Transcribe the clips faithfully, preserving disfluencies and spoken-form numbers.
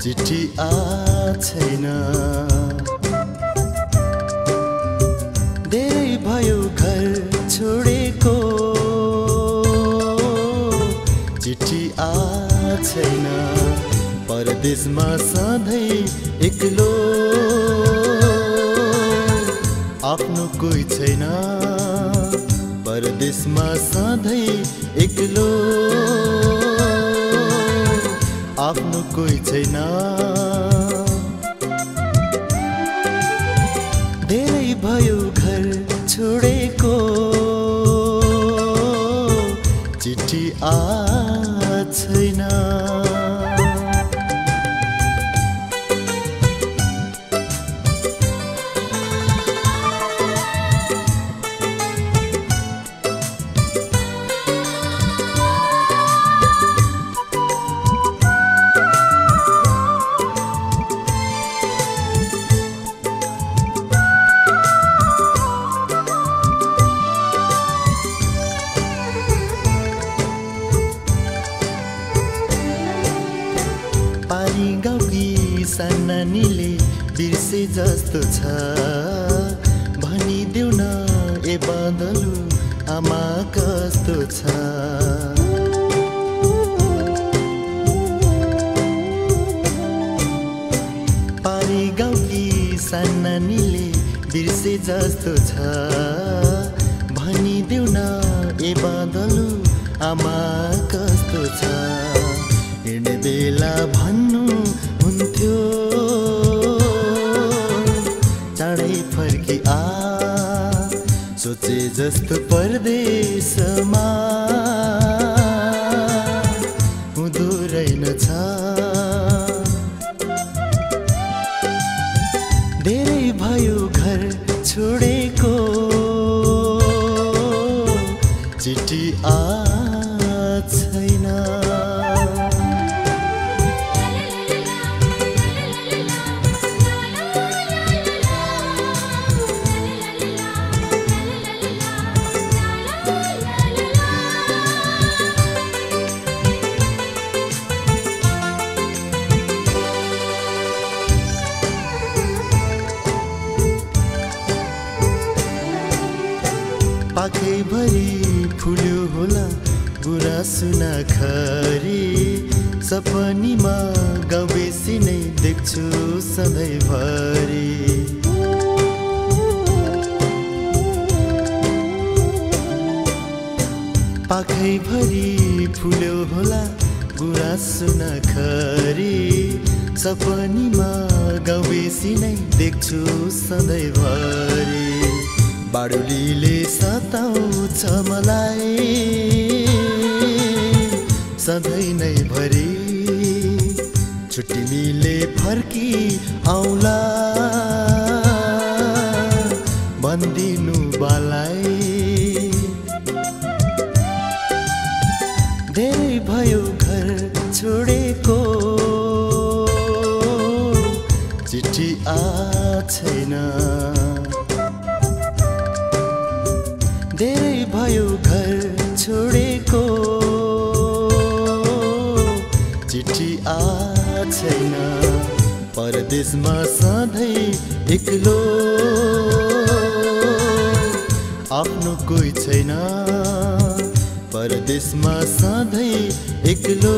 चिठी आछैन धेरै भयो घर छोडेको चिठी आछैन परदेशमा सधैँ एक्लो आफ्नो कोही छैन परदेशमा सधैँ एक्लो आफ्नो कोही छैन धेरै भयो घर छोडेको चिठी आछैन नानीले बिर्से जस्तो छ भनिदेऊ न ए बदलु आमा कस्तो छ पारी गाउँकी सानानीले बिर्से जस्तो छ भनिदेऊ न ए बदलु आमा कस्तो छ हिँड्ने बेला भन्नु हुन्थ्यो चाँडै फर्की आ सोचे जस्तो परदेशमा हुँदो रहेनछ धेरै भयो घर छोडेको चिठी आछैन पाखैभरि फुल्यो होला गुराँसुना खरी सपनीमा गाउँ बेसी नै देख्छु सधैँभरि पाखैभरि फुल्यो होला गुराँसुना खरी सपनीमा गाउँ बेसी नै देख्छु सधैँभरि बाडुलीले सताउँछ मलाई सधैँ नै भरि छुट्टी मिले फर्की आउला भन्दिनु बालाई धेरै भयो घर छोडेको चिठी आछैन धेरै भयो घर छोडेको चिठी आछैन परदेशमा सधैँ एक्लो आफ्नो कोही छैन परदेशमा सधैँ एक्लो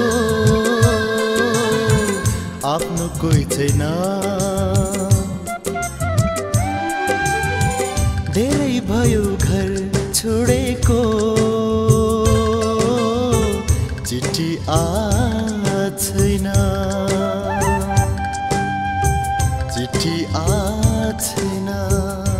आफ्नो कोही छैन धेरै भयो घर छोडेको चिठी आछैन चिठी आछैन